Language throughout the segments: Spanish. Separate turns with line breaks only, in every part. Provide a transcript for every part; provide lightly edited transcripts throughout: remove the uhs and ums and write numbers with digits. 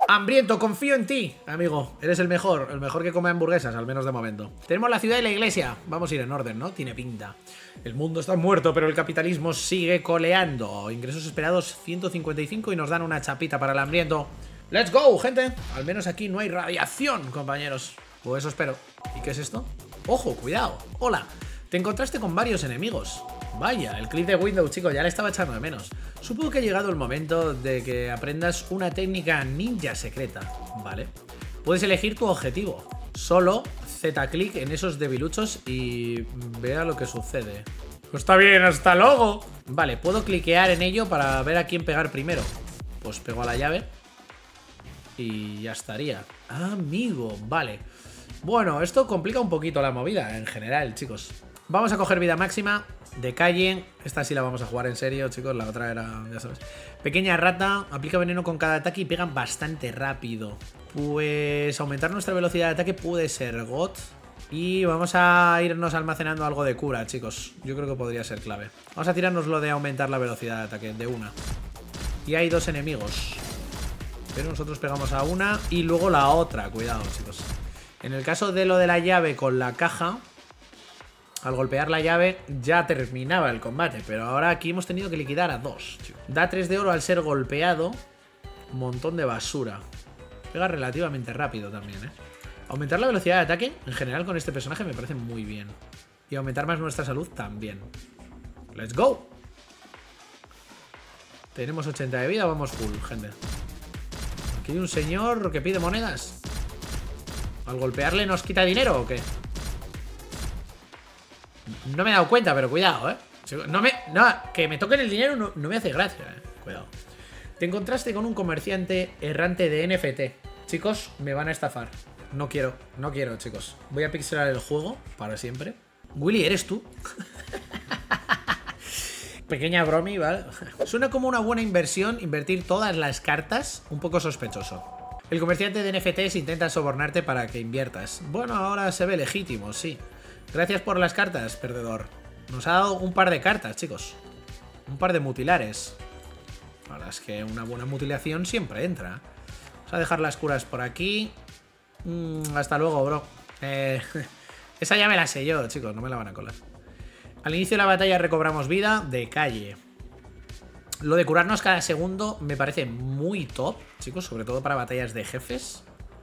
Hambriento, confío en ti, amigo. Eres el mejor que come hamburguesas, al menos de momento. Tenemos la ciudad y la iglesia. Vamos a ir en orden, ¿no? Tiene pinta. El mundo está muerto, pero el capitalismo sigue coleando. Ingresos esperados 155 y nos dan una chapita para el hambriento. ¡Let's go, gente! Al menos aquí no hay radiación, compañeros. Pues eso espero. ¿Y qué es esto? ¡Ojo, cuidado! ¡Hola! Te encontraste con varios enemigos. Vaya, el clip de Windows, chicos, ya le estaba echando de menos. Supongo que ha llegado el momento de que aprendas una técnica ninja secreta, ¿vale? Puedes elegir tu objetivo. Solo Z-clic en esos debiluchos y vea lo que sucede. Está bien, hasta luego. Vale, puedo cliquear en ello para ver a quién pegar primero. Pues pego a la llave y ya estaría. Ah, amigo, vale. Bueno, esto complica un poquito la movida en general, chicos. Vamos a coger vida máxima de calle. Esta sí la vamos a jugar en serio, chicos. La otra era, ya sabes. Pequeña rata, aplica veneno con cada ataque y pegan bastante rápido. Pues aumentar nuestra velocidad de ataque puede ser God. Y vamos a irnos almacenando algo de cura, chicos. Yo creo que podría ser clave. Vamos a tirarnos lo de aumentar la velocidad de ataque de una. Y hay dos enemigos. Pero nosotros pegamos a una y luego la otra. Cuidado, chicos. En el caso de lo de la llave con la caja, al golpear la llave ya terminaba el combate, pero ahora aquí hemos tenido que liquidar a dos, tío. Da 3 de oro al ser golpeado. Un montón de basura. Pega relativamente rápido también, ¿eh? Aumentar la velocidad de ataque, en general con este personaje me parece muy bien. Y aumentar más nuestra salud también. ¡Let's go! Tenemos 80 de vida, vamos full, gente. Aquí hay un señor que pide monedas. ¿Al golpearle nos quita dinero o qué? No me he dado cuenta, pero cuidado, ¿eh? Que me toquen el dinero no me hace gracia, ¿eh? Cuidado. Te encontraste con un comerciante errante de NFT. Chicos, me van a estafar. No quiero, chicos. Voy a pixelar el juego para siempre. Willy, ¿eres tú? Pequeña bromi, ¿vale? Suena como una buena inversión invertir todas las cartas. Un poco sospechoso. El comerciante de NFTs intenta sobornarte para que inviertas. Bueno, ahora se ve legítimo, sí. Gracias por las cartas, perdedor. Nos ha dado un par de cartas, chicos. Un par de mutilares. Ahora es que una buena mutilación siempre entra. Vamos a dejar las curas por aquí. Hasta luego, bro. Esa ya me la sé yo, chicos. No me la van a colar. Al inicio de la batalla recobramos vida de calle. Lo de curarnos cada segundo me parece muy top, chicos. Sobre todo para batallas de jefes.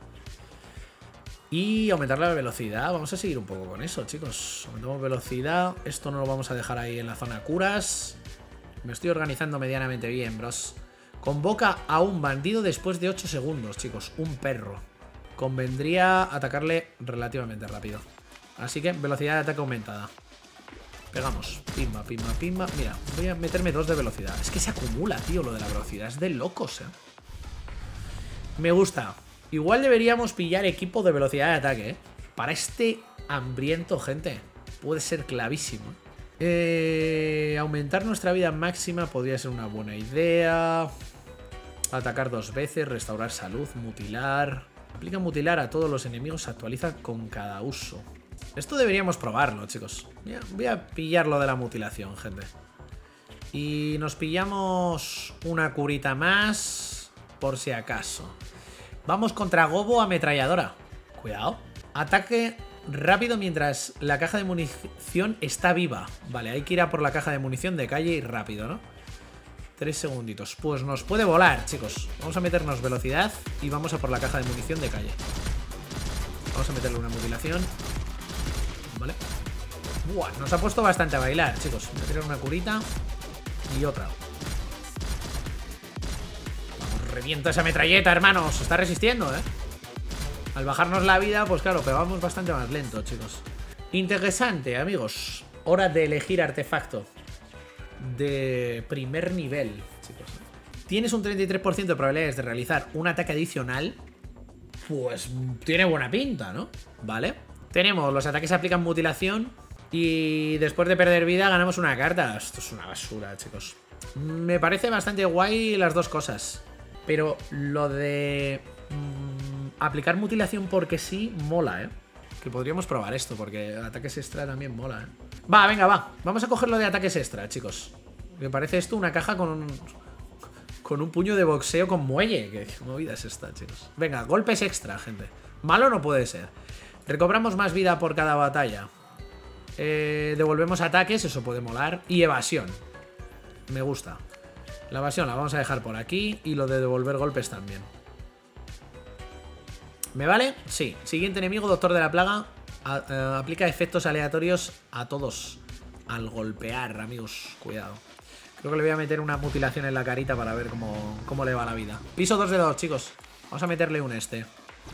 Y aumentar la velocidad. Vamos a seguir un poco con eso, chicos. Aumentamos velocidad. Esto no lo vamos a dejar ahí en la zona curas. Me estoy organizando medianamente bien, bros. Convoca a un bandido después de 8 segundos, chicos. Un perro. Convendría atacarle relativamente rápido. Así que velocidad de ataque aumentada. Pegamos. Pimba, pimba, pimba. Mira, voy a meterme 2 de velocidad. Es que se acumula, tío, lo de la velocidad. Es de locos, ¿eh? Me gusta. Igual deberíamos pillar equipo de velocidad de ataque, ¿eh? Para este hambriento, gente. Puede ser clavísimo. Aumentar nuestra vida máxima podría ser una buena idea. Atacar 2 veces, restaurar salud, mutilar. Aplica mutilar a todos los enemigos, se actualiza con cada uso. Esto deberíamos probarlo, chicos. Voy a pillar lo de la mutilación, gente. Y nos pillamos una curita más, por si acaso. Vamos contra Gobo ametralladora. Cuidado. Ataque rápido mientras la caja de munición está viva. Vale, hay que ir a por la caja de munición de calle y rápido, ¿no? 3 segunditos. Pues nos puede volar, chicos. Vamos a meternos velocidad y vamos a por la caja de munición de calle. Vamos a meterle una mutilación. Vale. Buah, nos ha puesto bastante a bailar, chicos. Voy a tirar una curita y otra. Vamos, reviento esa metralleta, hermanos. Se está resistiendo, ¿eh? Al bajarnos la vida, pues claro, pero vamos bastante más lento, chicos. Interesante, amigos. Hora de elegir artefacto de primer nivel, chicos. Tienes un 33% de probabilidades de realizar un ataque adicional. Pues tiene buena pinta, ¿no? Vale. Tenemos los ataques que aplican mutilación. Y después de perder vida ganamos una carta. Esto es una basura, chicos. Me parece bastante guay las dos cosas. Pero lo de aplicar mutilación porque sí, mola, ¿eh? Que podríamos probar esto, porque ataques extra también mola, ¿eh? Va, venga, va. Vamos a coger lo de ataques extra, chicos. Me parece esto una caja con Con un puño de boxeo con muelle. ¿Qué movida es esta, chicos? Venga, golpes extra, gente. Malo no puede ser. Recobramos más vida por cada batalla. Devolvemos ataques, eso puede molar. Y evasión. Me gusta. La evasión la vamos a dejar por aquí. Y lo de devolver golpes también. ¿Me vale? Sí. Siguiente enemigo, Doctor de la Plaga. Aplica efectos aleatorios a todos al golpear, amigos. Cuidado. Creo que le voy a meter una mutilación en la carita para ver cómo le va la vida. Piso 2 de 2, chicos. Vamos a meterle un este.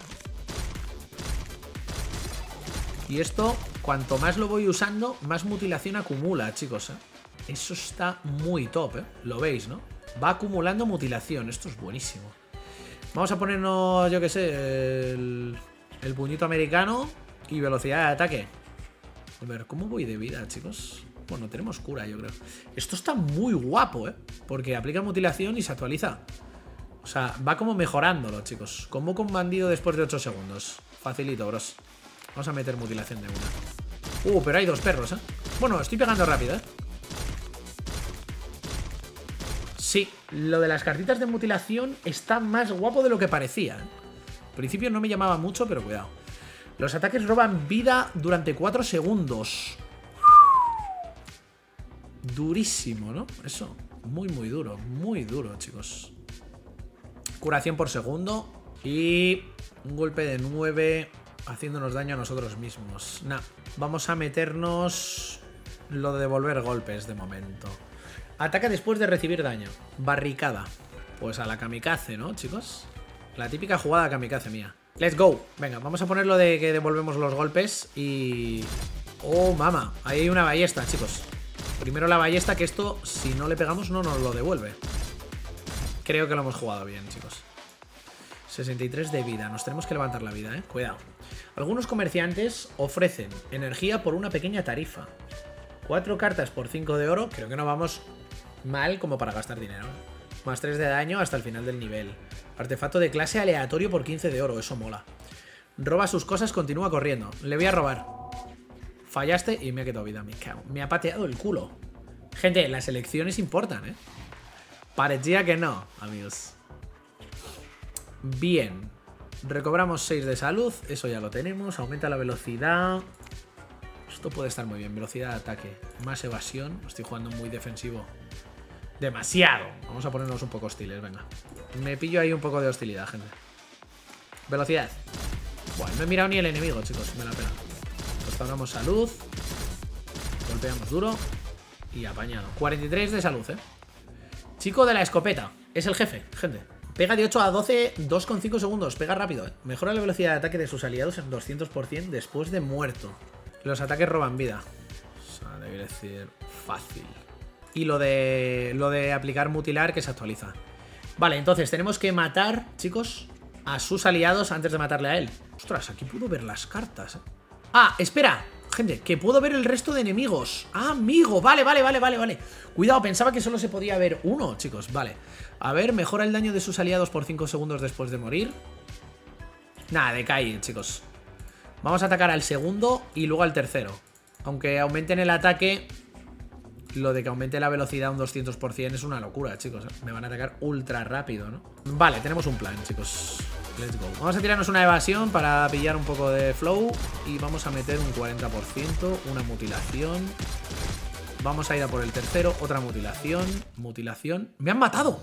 Y esto, cuanto más lo voy usando, más mutilación acumula, chicos. Eso está muy top, Lo veis, ¿no? Va acumulando mutilación. Esto es buenísimo. Vamos a ponernos, yo qué sé, el puñito americano y velocidad de ataque. A ver, ¿cómo voy de vida, chicos? Bueno, tenemos cura, yo creo. Esto está muy guapo, porque aplica mutilación y se actualiza. O sea, va como mejorándolo, chicos. Convoco un bandido después de 8 segundos. Facilito, bros. Vamos a meter mutilación de una. Pero hay 2 perros, Bueno, estoy pegando rápido, Sí, lo de las cartitas de mutilación está más guapo de lo que parecía, Al principio no me llamaba mucho, pero cuidado. Los ataques roban vida durante 4 segundos. Durísimo, ¿no? Eso, muy duro, chicos. Curación por segundo. Y un golpe de 9 haciéndonos daño a nosotros mismos. Vamos a meternos lo de devolver golpes de momento. Ataca después de recibir daño. Barricada. Pues a la kamikaze, ¿no, chicos? La típica jugada kamikaze mía. Let's go. Venga, vamos a poner lo de que devolvemos los golpes y... ¡Oh, mama! Ahí hay una ballesta, chicos. Primero la ballesta, que esto, si no le pegamos, no nos lo devuelve. Creo que lo hemos jugado bien, chicos. 63 de vida. Nos tenemos que levantar la vida, Cuidado. Algunos comerciantes ofrecen energía por una pequeña tarifa. 4 cartas por 5 de oro. Creo que no vamos mal como para gastar dinero. Más 3 de daño hasta el final del nivel. Artefacto de clase aleatorio por 15 de oro. Eso mola. Roba sus cosas, continúa corriendo. Le voy a robar. Fallaste y me ha quedado vida. Me ha pateado el culo. Gente, las elecciones importan, Parecía que no, amigos. Bien. Recobramos 6 de salud. Eso ya lo tenemos. Aumenta la velocidad. Esto puede estar muy bien. Velocidad de ataque. Más evasión. Estoy jugando muy defensivo. Demasiado. Vamos a ponernos un poco hostiles, venga. Me pillo ahí un poco de hostilidad, gente. Velocidad. Bueno, no he mirado ni el enemigo, chicos. Me la pena. Restauramos salud. Golpeamos duro. Y apañado. 43 de salud, Chico de la escopeta. Es el jefe, gente. Pega de 8 a 12, 2,5 segundos. Pega rápido, Mejora la velocidad de ataque de sus aliados en 200% después de muerto. Los ataques roban vida. O sea, debe decir fácil. Y lo de aplicar mutilar, que se actualiza. Vale, entonces tenemos que matar, chicos, a sus aliados antes de matarle a él. Ostras, aquí puedo ver las cartas, Ah, espera, gente, que puedo ver el resto de enemigos. Ah, amigo, vale. Cuidado, pensaba que solo se podía ver uno, chicos, vale. A ver, mejora el daño de sus aliados por 5 segundos después de morir. Nada, decae, chicos. Vamos a atacar al segundo y luego al tercero. Aunque aumenten el ataque, lo de que aumente la velocidad un 200% es una locura, chicos. Me van a atacar ultra rápido, ¿no? Vale, tenemos un plan, chicos. Let's go. Vamos a tirarnos una evasión para pillar un poco de flow. Y vamos a meter un 40%, una mutilación. Vamos a ir a por el tercero, otra mutilación. Mutilación. ¡Me han matado!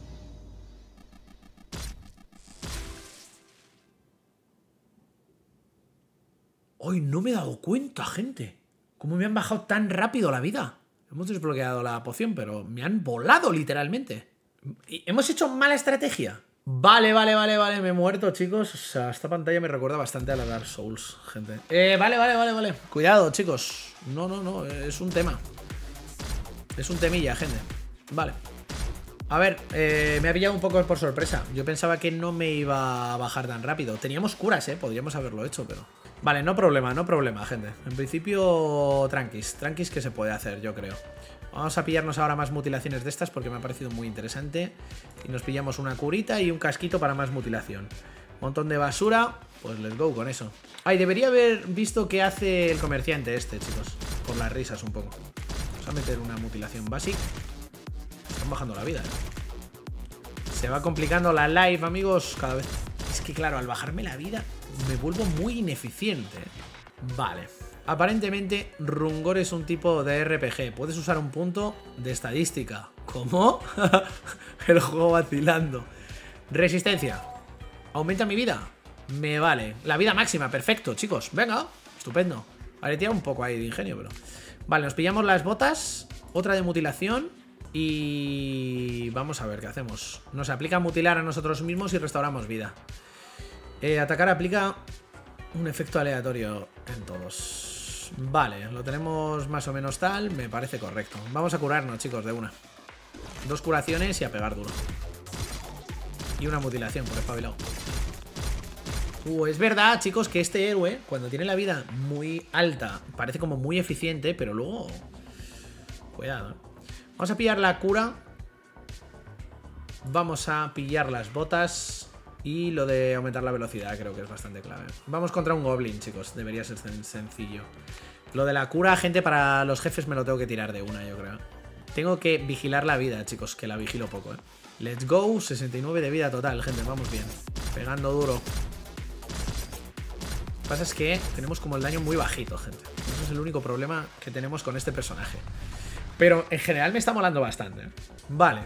¡Ay, no me he dado cuenta, gente! ¿Cómo me han bajado tan rápido la vida? Hemos desbloqueado la poción, pero me han volado literalmente. ¿Hemos hecho mala estrategia? Vale, me he muerto, chicos. O sea, esta pantalla me recuerda bastante a la Dark Souls, gente. Vale. Cuidado, chicos. No, es un tema. Es un temilla, gente. Vale. A ver, me ha pillado un poco por sorpresa. Yo pensaba que no me iba a bajar tan rápido. Teníamos curas, podríamos haberlo hecho, pero... Vale, no problema, gente. En principio, tranquis que se puede hacer, yo creo. Vamos a pillarnos ahora más mutilaciones de estas porque me ha parecido muy interesante. Y nos pillamos una curita y un casquito para más mutilación. Montón de basura, pues let's go con eso. Ay, debería haber visto qué hace el comerciante este, chicos. Por las risas un poco. Vamos a meter una mutilación básica. Están bajando la vida, Se va complicando la live, amigos, cada vez. Es que claro, al bajarme la vida me vuelvo muy ineficiente. Vale. Aparentemente, Rungor es un tipo de RPG. Puedes usar un punto de estadística. ¿Cómo? El juego vacilando. Resistencia. ¿Aumenta mi vida? Me vale. La vida máxima, perfecto, chicos. Venga, estupendo. Vale, tiene un poco ahí de ingenio, pero... Vale, nos pillamos las botas. Otra de mutilación. Y... vamos a ver qué hacemos. Nos aplica mutilar a nosotros mismos y restauramos vida. Atacar aplica un efecto aleatorio en todos. Vale, lo tenemos más o menos tal. Me parece correcto. Vamos a curarnos, chicos, de una. 2 curaciones y a pegar duro. Y una mutilación por espabilado. Es verdad, chicos, que este héroe, cuando tiene la vida muy alta, parece como muy eficiente, pero luego... Cuidado, ¿eh? Vamos a pillar la cura. Vamos a pillar las botas. Y lo de aumentar la velocidad creo que es bastante clave. Vamos contra un goblin, chicos. Debería ser sencillo. Lo de la cura, gente, para los jefes me lo tengo que tirar de una, yo creo. Tengo que vigilar la vida, chicos, que la vigilo poco, ¿eh? Let's go. 69 de vida total, gente. Vamos bien. Pegando duro. Lo que pasa es que tenemos como el daño muy bajito, gente. Ese es el único problema que tenemos con este personaje. Pero en general me está molando bastante, ¿eh? Vale.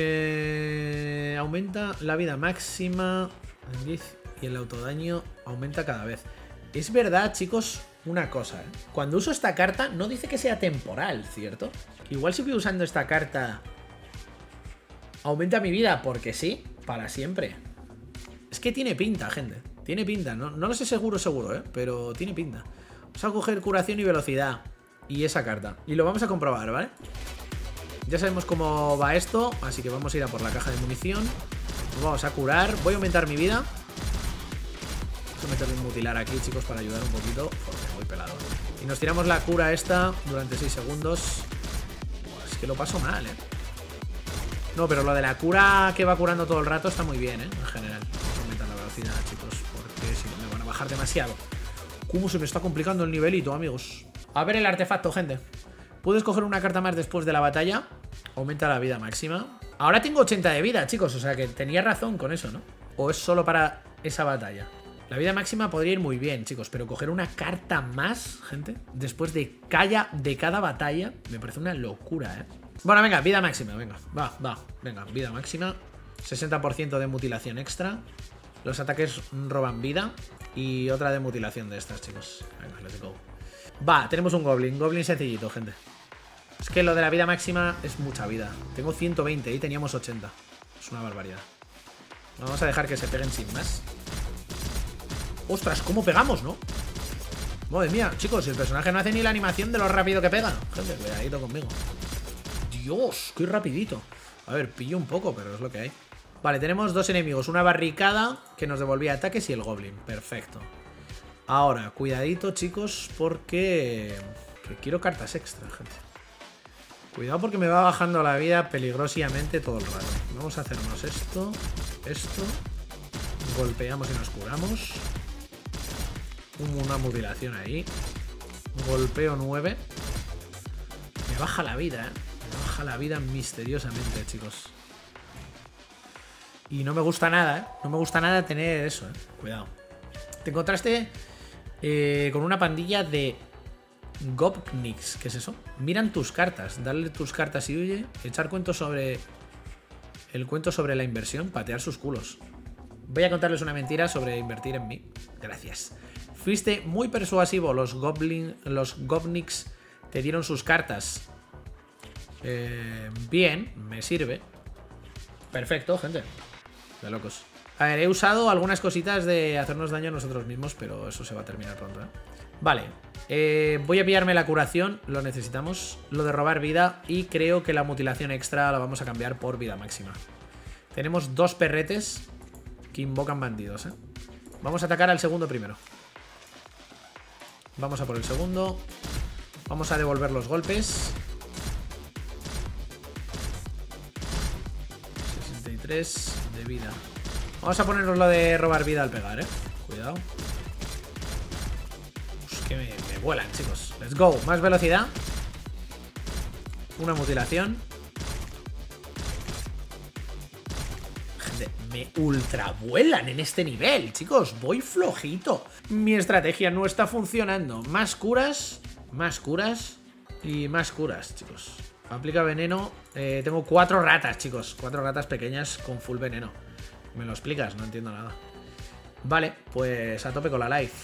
Aumenta la vida máxima en 10 y el autodaño aumenta cada vez. Es verdad, chicos, una cosa, ¿eh? Cuando uso esta carta no dice que sea temporal, ¿cierto? Igual si voy usando esta carta aumenta mi vida porque sí, para siempre. Es que tiene pinta, gente. Tiene pinta, no lo sé seguro, ¿eh? Pero tiene pinta. Vamos a coger curación y velocidad y esa carta. Y lo vamos a comprobar, ¿vale? Ya sabemos cómo va esto, así que vamos a ir a por la caja de munición. Nos vamos a curar. Voy a aumentar mi vida. Voy a meterle un mutilar aquí, chicos, para ayudar un poquito, porque voy pelado. Y nos tiramos la cura esta durante 6 segundos. Es que lo paso mal, ¿eh? No, pero lo de la cura que va curando todo el rato está muy bien, ¿eh? En general. Vamos a aumentar la velocidad, chicos, porque si no me van a bajar demasiado. ¿Cómo se me está complicando el nivelito, amigos? A ver el artefacto, gente. Puedes coger una carta más después de la batalla. Aumenta la vida máxima. Ahora tengo 80 de vida, chicos. O sea que tenía razón con eso, ¿no? ¿O es solo para esa batalla? La vida máxima podría ir muy bien, chicos. Pero coger una carta más, gente, después de cada batalla, me parece una locura, ¿eh? Bueno, venga, vida máxima, venga. Venga, vida máxima. 60% de mutilación extra. Los ataques roban vida. Y otra de mutilación de estas, chicos. Venga, let's go. Va, tenemos un goblin. Goblin sencillito, gente. Es que lo de la vida máxima es mucha vida. Tengo 120 y teníamos 80. Es una barbaridad. Vamos a dejar que se peguen sin más. Ostras, ¿cómo pegamos, no? Madre mía, chicos, el personaje no hace ni la animación de lo rápido que pega. Gente, cuidadito conmigo. Dios, qué rapidito. A ver, pillo un poco, pero es lo que hay. Vale, tenemos 2 enemigos. Una barricada que nos devolvía ataques y el goblin. Perfecto. Ahora, cuidadito, chicos, porque quiero cartas extra, gente. Cuidado porque me va bajando la vida peligrosamente todo el rato. Vamos a hacernos esto. Golpeamos y nos curamos. Una mutilación ahí. Golpeo 9. Me baja la vida, ¿eh? Me baja la vida misteriosamente, chicos. Y no me gusta nada, ¿eh? No me gusta nada tener eso, ¿eh? Cuidado. Te encontraste con una pandilla de Gobniks. ¿Qué es eso? Miran tus cartas. Darle tus cartas y huye. Echar cuentos sobre... El cuento sobre la inversión. Patear sus culos. Voy a contarles una mentira sobre invertir en mí. Gracias. Fuiste muy persuasivo. Los Gobniks te dieron sus cartas. Bien, me sirve. Perfecto, gente. De locos. A ver, he usado algunas cositas de hacernos daño a nosotros mismos, pero eso se va a terminar pronto, ¿eh? Vale. Voy a pillarme la curación, lo necesitamos. Lo de robar vida y creo que la mutilación extra la vamos a cambiar por vida máxima. Tenemos 2 perretes que invocan bandidos, ¿eh? Vamos a atacar al segundo primero. Vamos a por el segundo. Vamos a devolver los golpes. 63 de vida. Vamos a ponernos lo de robar vida al pegar, ¿eh? Cuidado. Uf, que me vuelan, chicos. Let's go. Más velocidad. Una mutilación. me ultra vuelan en este nivel, chicos. Voy flojito. Mi estrategia no está funcionando. Más curas y más curas, chicos. Aplica veneno. Tengo 4 ratas, chicos. 4 ratas pequeñas con full veneno. ¿Me lo explicas? No entiendo nada. Vale, pues a tope con la life.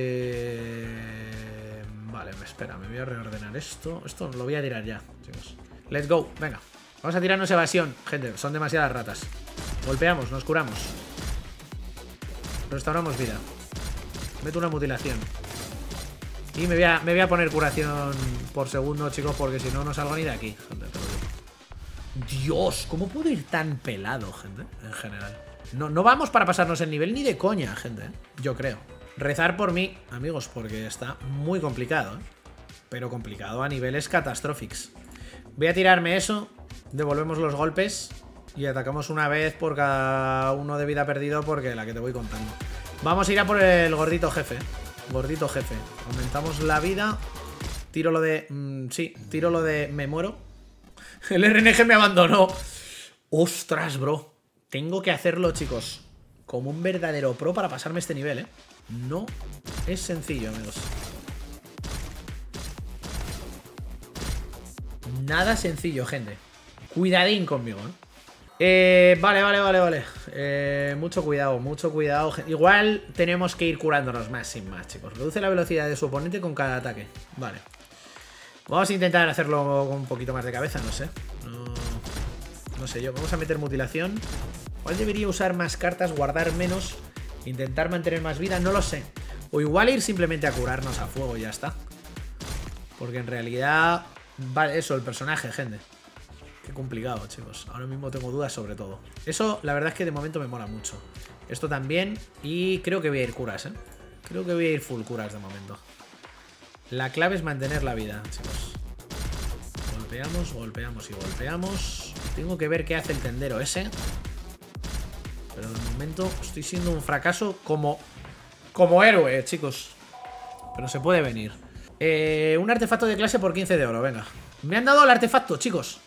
Vale, espera, me voy a reordenar esto. Esto lo voy a tirar ya, chicos. Let's go, venga. Vamos a tirarnos evasión, gente. Son demasiadas ratas. Golpeamos, nos curamos. Restauramos vida. Meto una mutilación. Y me voy a poner curación por segundo, chicos, porque si no, no salgo ni de aquí, gente. Dios, ¿cómo puedo ir tan pelado, gente? En general. No vamos para pasarnos el nivel ni de coña, gente. Yo creo. Rezar por mí, amigos, porque está muy complicado, ¿eh? Pero complicado a niveles catastróficos. Voy a tirarme eso. Devolvemos los golpes. Y atacamos una vez por cada uno de vida perdido, porque la que te voy contando. Vamos a ir a por el gordito jefe. Gordito jefe. Aumentamos la vida. Tiro lo de... sí, tiro lo de... me muero. El RNG me abandonó. Ostras, bro. Tengo que hacerlo, chicos, como un verdadero pro para pasarme este nivel, ¿eh? No es sencillo, amigos. Nada sencillo, gente. Cuidadín conmigo, ¿eh? Vale. Mucho cuidado, Igual tenemos que ir curándonos más, sin más, chicos. Reduce la velocidad de su oponente con cada ataque. Vale. Vamos a intentar hacerlo con un poquito más de cabeza, no sé. No sé yo. Vamos a meter mutilación. ¿Cuál debería usar más cartas, guardar menos, intentar mantener más vida? No lo sé. O igual ir simplemente a curarnos a fuego y ya está. Porque en realidad... Vale, eso, el personaje, gente. Qué complicado, chicos. Ahora mismo tengo dudas sobre todo. Eso, la verdad es que de momento me mola mucho. Esto también. Y creo que voy a ir curas, ¿eh? Creo que voy a ir full curas de momento. La clave es mantener la vida, chicos. Golpeamos y golpeamos. Tengo que ver qué hace el tendero ese. Pero de momento estoy siendo un fracaso como héroe, chicos. Pero se puede venir. Un artefacto de clase por 15 de oro, venga. Me han dado el artefacto, chicos.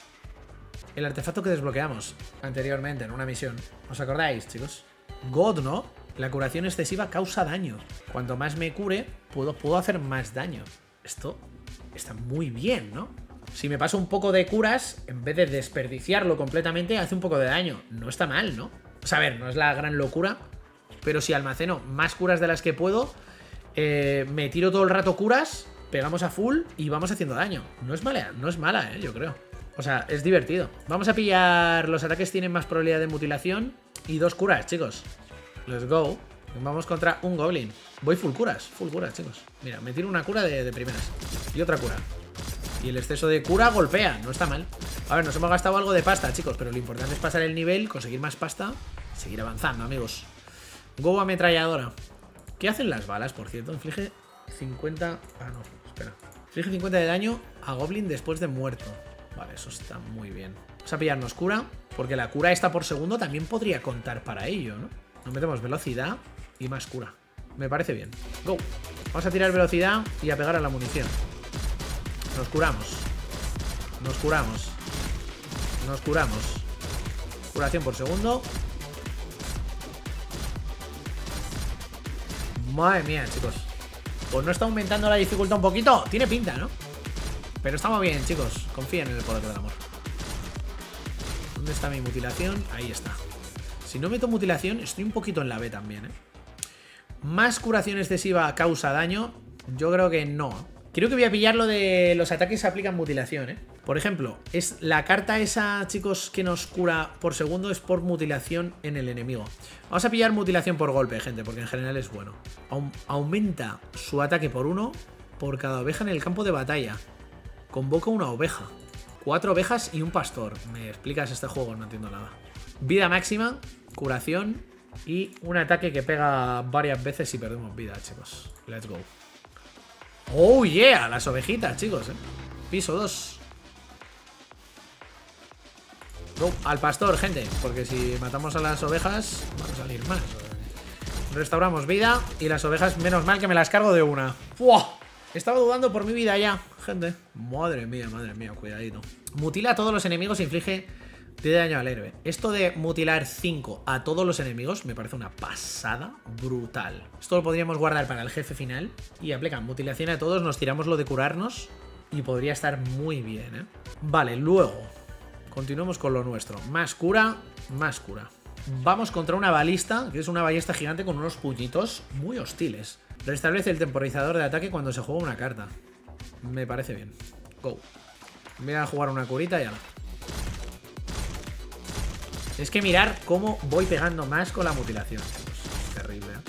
El artefacto que desbloqueamos anteriormente en una misión. ¿Os acordáis, chicos? God, ¿no? La curación excesiva causa daño. Cuanto más me cure, puedo hacer más daño. Esto está muy bien, ¿no? Si me paso un poco de curas, en vez de desperdiciarlo completamente, hace un poco de daño. No está mal, ¿no? O sea, a ver, no es la gran locura, pero si almaceno más curas de las que puedo, me tiro todo el rato curas, pegamos a full y vamos haciendo daño. No es mala, yo creo. O sea, es divertido. Vamos a pillar... Los ataques tienen más probabilidad de mutilación y 2 curas, chicos. Let's go. Vamos contra un goblin. Voy full curas, chicos. Mira, me tiro una cura de primeras. Y otra cura. Y el exceso de cura golpea, no está mal. A ver, nos hemos gastado algo de pasta, chicos, pero lo importante es pasar el nivel, conseguir más pasta, seguir avanzando, amigos. Go ametralladora. ¿Qué hacen las balas, por cierto? Inflige 50... Ah, no, espera. Inflige 50 de daño a goblin después de muerto. Vale, eso está muy bien. Vamos a pillarnos cura, porque la cura esta por segundo también podría contar para ello, ¿no? Nos metemos velocidad y más cura. Me parece bien. Go. Vamos a tirar velocidad y a pegar a la munición. Nos curamos. Curación por segundo. Madre mía, chicos. Pues no está aumentando la dificultad un poquito. Tiene pinta, ¿no? Pero estamos bien, chicos. Confíen en el poder del amor. ¿Dónde está mi mutilación? Ahí está. Si no meto mutilación, estoy un poquito en la B también, ¿eh? Más curación excesiva causa daño. Yo creo que no. Creo que voy a pillar lo de los ataques que aplican mutilación, ¿eh? Por ejemplo, es la carta esa, chicos, que nos cura por segundo es por mutilación en el enemigo. Vamos a pillar mutilación por golpe, gente, porque en general es bueno. Aumenta su ataque por 1 por cada oveja en el campo de batalla. Convoca una oveja. 4 ovejas y un pastor. ¿Me explicas este juego? No entiendo nada. Vida máxima, curación y un ataque que pega varias veces y perdemos vida, chicos. Let's go. Oh yeah, las ovejitas, chicos, Piso 2. Go, al pastor, gente. Porque si matamos a las ovejas van a salir más. Restauramos vida. Y las ovejas, menos mal que me las cargo de una. ¡Fua! Estaba dudando por mi vida ya, gente. Madre mía, cuidadito. Mutila a todos los enemigos e inflige 10 de daño al héroe. Esto de mutilar 5 a todos los enemigos me parece una pasada brutal. Esto lo podríamos guardar para el jefe final. Y aplican mutilación a todos, nos tiramos lo de curarnos. Y podría estar muy bien, ¿eh? Vale, luego continuamos con lo nuestro. Más cura, más cura. Vamos contra una balista, que es una ballesta gigante con unos puñitos muy hostiles. Restablece el temporizador de ataque cuando se juega una carta. Me parece bien. Go. Voy a jugar una curita y ya. Es que mirar cómo voy pegando más con la mutilación, chicos. Es terrible, ¿eh?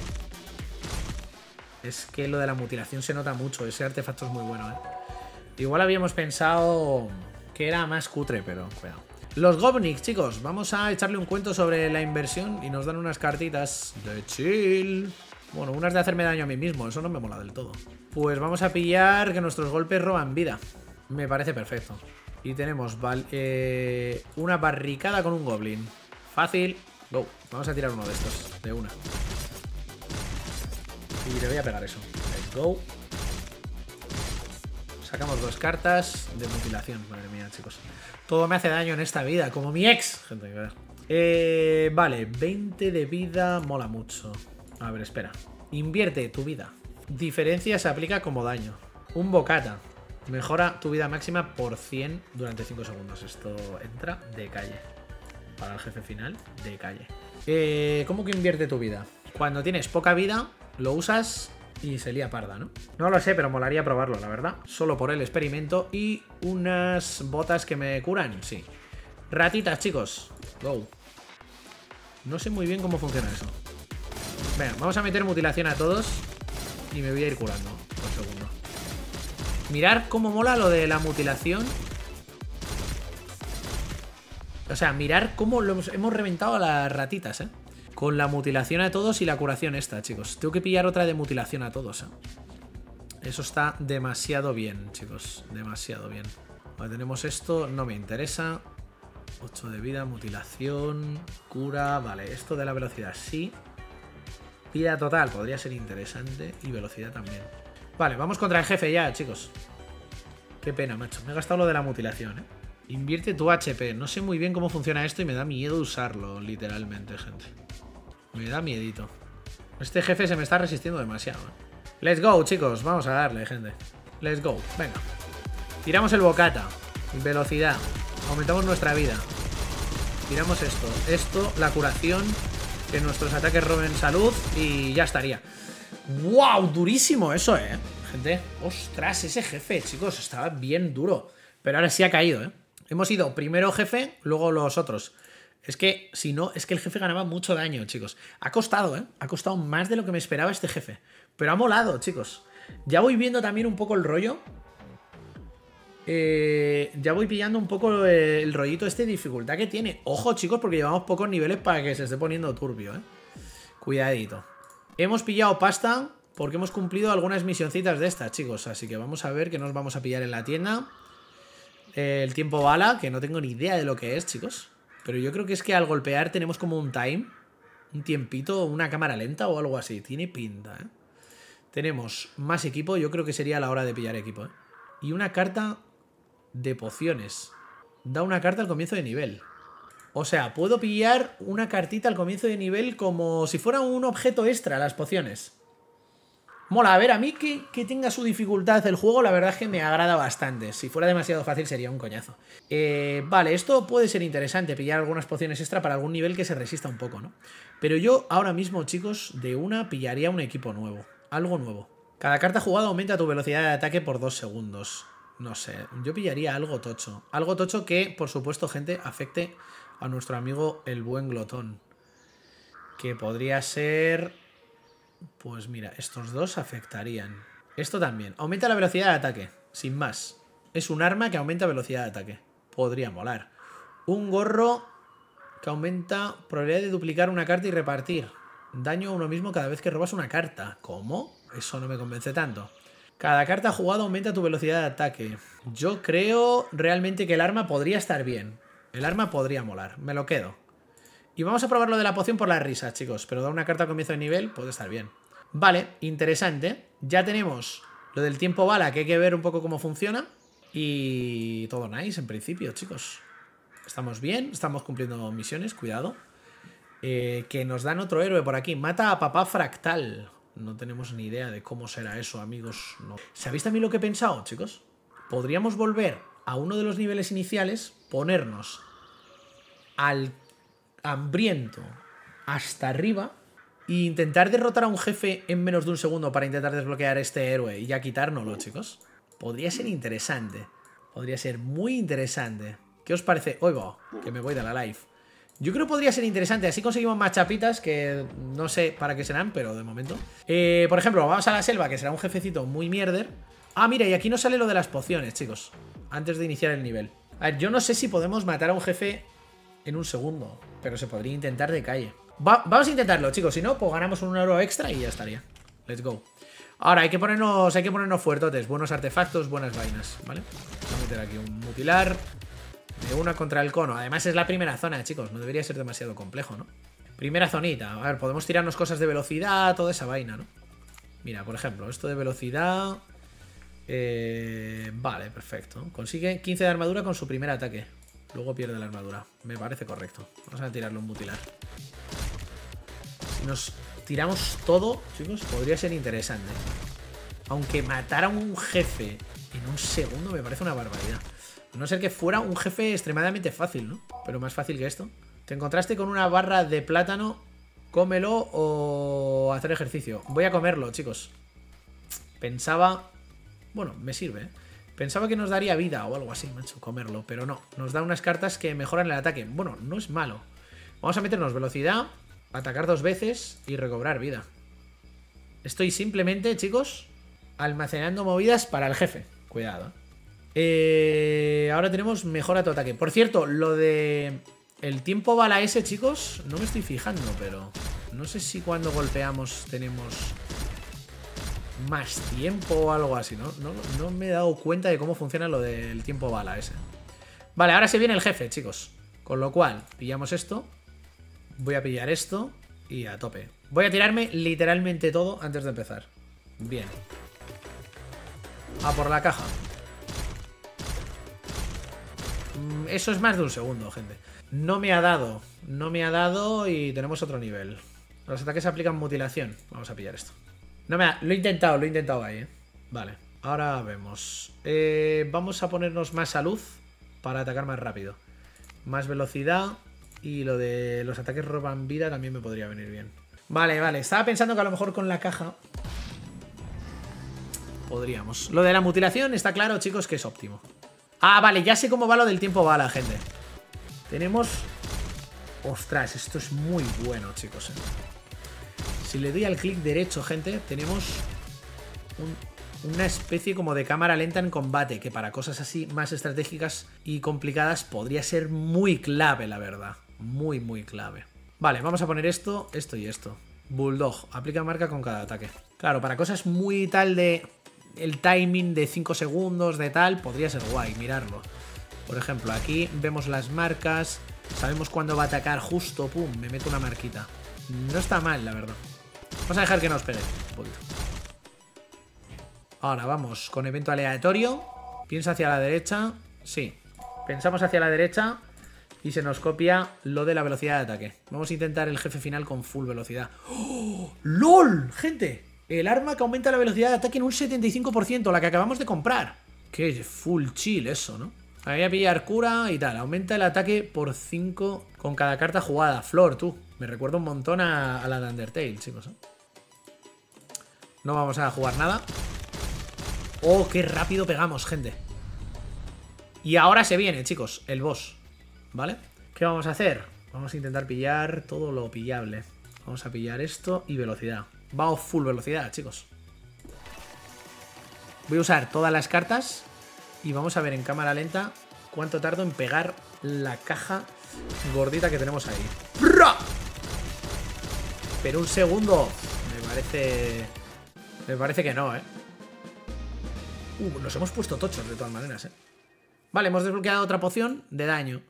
Es que lo de la mutilación se nota mucho. Ese artefacto es muy bueno, ¿eh? Igual habíamos pensado que era más cutre, pero cuidado. Los Gobniks, chicos. Vamos a echarle un cuento sobre la inversión y nos dan unas cartitas de chill. Bueno, unas de hacerme daño a mí mismo. Eso no me mola del todo. Pues vamos a pillar que nuestros golpes roban vida. Me parece perfecto. Y tenemos una barricada con un goblin. Fácil. Go. Vamos a tirar uno de estos. De una. Y le voy a pegar eso. Let's go. Sacamos 2 cartas de mutilación. Madre mía, chicos. Todo me hace daño en esta vida. Como mi ex. Gente, que ver. Vale. 20 de vida. Mola mucho. A ver, espera. Invierte tu vida. Diferencia se aplica como daño. Un bocata. Mejora tu vida máxima por 100 durante 5 segundos. Esto entra de calle. Para el jefe final, de calle. ¿Cómo que invierte tu vida? Cuando tienes poca vida, lo usas y se lía parda, ¿no? No lo sé, pero molaría probarlo, la verdad. Solo por el experimento. Y unas botas que me curan, sí. Ratitas, chicos. Go. No sé muy bien cómo funciona eso. Venga, vamos a meter mutilación a todos. Y me voy a ir curando. Un segundo. Mirar cómo mola lo de la mutilación. O sea, mirar cómo hemos reventado a las ratitas, ¿eh? Con la mutilación a todos y la curación esta, chicos. Tengo que pillar otra de mutilación a todos, ¿eh? Eso está demasiado bien, chicos. Demasiado bien. Vale, tenemos esto. No me interesa. 8 de vida, mutilación, cura. Vale, esto de la velocidad sí. Vida total podría ser interesante. Y velocidad también. Vale, vamos contra el jefe ya, chicos. Qué pena, macho. Me he gastado lo de la mutilación, ¿eh? Invierte tu HP. No sé muy bien cómo funciona esto y me da miedo usarlo, literalmente, gente. Me da miedito. Este jefe se me está resistiendo demasiado, ¿eh? Let's go, chicos. Vamos a darle, gente. Let's go. Venga. Tiramos el bocata. Velocidad. Aumentamos nuestra vida. Tiramos esto. Esto, la curación. Que nuestros ataques roben salud. Y ya estaría. ¡Wow! Durísimo eso, ¿eh? Gente. Ostras, ese jefe, chicos. Estaba bien duro. Pero ahora sí ha caído, ¿eh? Hemos ido primero jefe, luego los otros. Es que, si no, es que el jefe ganaba mucho daño, chicos. Ha costado, ¿eh? Ha costado más de lo que me esperaba este jefe. Pero ha molado, chicos. Ya voy viendo también un poco el rollo. Ya voy pillando un poco el rollito este de dificultad que tiene. Ojo, chicos, porque llevamos pocos niveles para que se esté poniendo turbio, ¿eh? Cuidadito. Hemos pillado pasta porque hemos cumplido algunas misioncitas de estas, chicos. Así que vamos a ver qué nos vamos a pillar en la tienda. El tiempo bala, que no tengo ni idea de lo que es, chicos. Pero yo creo que es que al golpear tenemos como un time. Un tiempito, una cámara lenta o algo así. Tiene pinta, ¿eh? Tenemos más equipo. Yo creo que sería la hora de pillar equipo, ¿eh? Y una carta de pociones. Da una carta al comienzo de nivel. O sea, puedo pillar una cartita al comienzo de nivel como si fuera un objeto extra, las pociones. Mola, a ver, a mí que tenga su dificultad el juego, la verdad es que me agrada bastante. Si fuera demasiado fácil sería un coñazo. Vale, esto puede ser interesante, pillar algunas pociones extra para algún nivel que se resista un poco, ¿no? Pero yo ahora mismo, chicos, de una pillaría un equipo nuevo. Algo nuevo. Cada carta jugada aumenta tu velocidad de ataque por 2 segundos. No sé, yo pillaría algo tocho. Algo tocho que, por supuesto, gente, afecte a nuestro amigo el buen glotón. Que podría ser... Pues mira, estos dos afectarían. Esto también. Aumenta la velocidad de ataque. Sin más. Es un arma que aumenta velocidad de ataque. Podría molar. Un gorro que aumenta probabilidad de duplicar una carta y repartir. Daño a uno mismo cada vez que robas una carta. ¿Cómo? Eso no me convence tanto. Cada carta jugada aumenta tu velocidad de ataque. Yo creo realmente que el arma podría estar bien. El arma podría molar. Me lo quedo. Y vamos a probar lo de la poción por la risa, chicos. Pero dar una carta al comienzo de nivel puede estar bien. Vale, interesante. Ya tenemos lo del tiempo bala, que hay que ver un poco cómo funciona. Y todo nice en principio, chicos. Estamos bien, estamos cumpliendo misiones, cuidado. Que nos dan otro héroe por aquí. Mata a papá fractal. No tenemos ni idea de cómo será eso, amigos. No. ¿Sabéis también lo que he pensado, chicos? Podríamos volver a uno de los niveles iniciales, ponernos al hambriento hasta arriba e intentar derrotar a un jefe en menos de un segundo para intentar desbloquear este héroe y ya quitárnoslo, chicos. Podría ser interesante. Podría ser muy interesante. ¿Qué os parece? Oigo, que me voy de la live. Yo creo que podría ser interesante. Así conseguimos más chapitas que no sé para qué serán, pero de momento. Por ejemplo, vamos a la selva, que será un jefecito muy mierder. Ah, mira, y aquí nos sale lo de las pociones, chicos. Antes de iniciar el nivel. A ver, yo no sé si podemos matar a un jefe en un segundo, pero se podría intentar de calle. Vamos a intentarlo, chicos. Si no, pues ganamos un euro extra y ya estaría. Let's go. Ahora, hay que ponernos fuertotes. Buenos artefactos, buenas vainas, ¿vale? Vamos a meter aquí un mutilar. De una contra el cono. Además es la primera zona, chicos. No debería ser demasiado complejo, ¿no? Primera zonita. A ver, podemos tirarnos cosas de velocidad, toda esa vaina, ¿no? Mira, por ejemplo, esto de velocidad... vale, perfecto. Consigue 15 de armadura con su primer ataque. Luego pierde la armadura. Me parece correcto. Vamos a tirarle un mutilar. Si nos tiramos todo, chicos, podría ser interesante. Aunque matar a un jefe en un segundo me parece una barbaridad. A no ser que fuera un jefe extremadamente fácil, ¿no? Pero más fácil que esto. Te encontraste con una barra de plátano. Cómelo o hacer ejercicio. Voy a comerlo, chicos. Pensaba... Bueno, me sirve, ¿eh? Pensaba que nos daría vida o algo así, macho, comerlo. Pero no, nos da unas cartas que mejoran el ataque. Bueno, no es malo. Vamos a meternos velocidad, atacar 2 veces y recobrar vida. Estoy simplemente, chicos, almacenando movidas para el jefe. Cuidado. Ahora tenemos mejora tu ataque. Por cierto, lo de el tiempo bala ese, chicos, no me estoy fijando, pero no sé si cuando golpeamos tenemos más tiempo o algo así, ¿no? No me he dado cuenta de cómo funciona lo del tiempo bala ese. Vale, ahora se viene el jefe, chicos. Con lo cual, pillamos esto. Voy a pillar esto y a tope. Voy a tirarme literalmente todo antes de empezar. Bien. A por la caja. Eso es más de un segundo, gente. No me ha dado y tenemos otro nivel. Los ataques aplican mutilación. Vamos a pillar esto. Lo he intentado ahí, ¿eh? Vale, ahora vemos. Vamos a ponernos más salud para atacar más rápido. Más velocidad. Y lo de los ataques roban vida también me podría venir bien. Vale, estaba pensando que a lo mejor con la caja podríamos. Lo de la mutilación está claro, chicos, que es óptimo. Ah, vale, ya sé cómo va lo del tiempo bala, gente. Tenemos... Ostras, esto es muy bueno, chicos, ¿eh? Si le doy al clic derecho, gente, tenemos una especie como de cámara lenta en combate, que para cosas así más estratégicas y complicadas podría ser muy clave, la verdad. Muy, muy clave. Vale, vamos a poner esto, esto y esto. Bulldog, aplica marca con cada ataque. Claro, para cosas muy tal de... El timing de 5 segundos, de tal, podría ser guay, mirarlo. Por ejemplo, aquí vemos las marcas. Sabemos cuándo va a atacar justo, pum, me meto una marquita. No está mal, la verdad. Vamos a dejar que nos pegue un poquito. Ahora vamos con evento aleatorio. Piensa hacia la derecha. Sí, pensamos hacia la derecha y se nos copia lo de la velocidad de ataque. Vamos a intentar el jefe final con full velocidad. ¡Oh! ¡LOL! Gente, el arma que aumenta la velocidad de ataque en un 75%, la que acabamos de comprar. Qué full chill eso, ¿no? Voy a pillar cura y tal. Aumenta el ataque por 5 con cada carta jugada. Flor, tú. Me recuerda un montón a la de Undertale, chicos, ¿eh? No vamos a jugar nada. Oh, qué rápido pegamos, gente. Y ahora se viene, chicos, el boss, ¿vale? ¿Qué vamos a hacer? Vamos a intentar pillar todo lo pillable. Vamos a pillar esto y velocidad. Vamos full velocidad, chicos. Voy a usar todas las cartas y vamos a ver en cámara lenta cuánto tardo en pegar la caja gordita que tenemos ahí. ¡Bra! Pero un segundo. Me parece que no, ¿eh? Nos hemos puesto tochos de todas maneras, ¿eh? Vale, hemos desbloqueado otra poción de daño.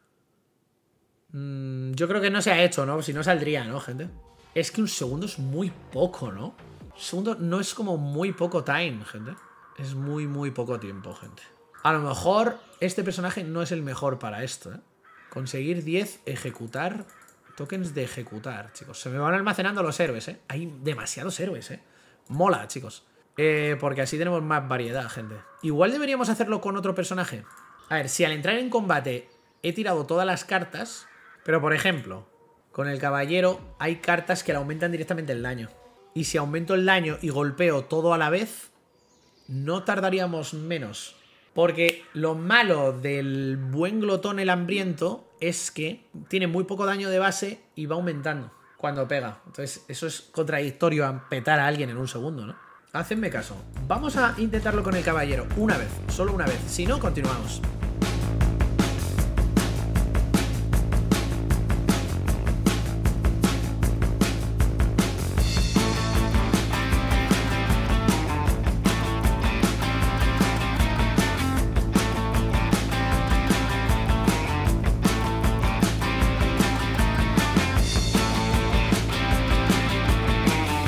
Yo creo que no se ha hecho, ¿no? Si no saldría, ¿no, gente? Es que un segundo es muy poco, ¿no? Un segundo no es como muy poco time, gente. Es muy, muy poco tiempo, gente. A lo mejor este personaje no es el mejor para esto, ¿eh? Conseguir 10, ejecutar. Tokens de ejecutar, chicos. Se me van almacenando los héroes, ¿eh? Hay demasiados héroes, ¿eh? Mola, chicos. Porque así tenemos más variedad, gente. Igual deberíamos hacerlo con otro personaje. A ver, si al entrar en combate he tirado todas las cartas, pero por ejemplo, con el caballero hay cartas que le aumentan directamente el daño. Y si aumento el daño y golpeo todo a la vez, no tardaríamos menos. Porque lo malo del buen glotón el hambriento es que tiene muy poco daño de base y va aumentando cuando pega. Entonces eso es contradictorio a petar a alguien en un segundo, ¿no? Hacedme caso. Vamos a intentarlo con el caballero una vez, solo una vez. Si no, continuamos.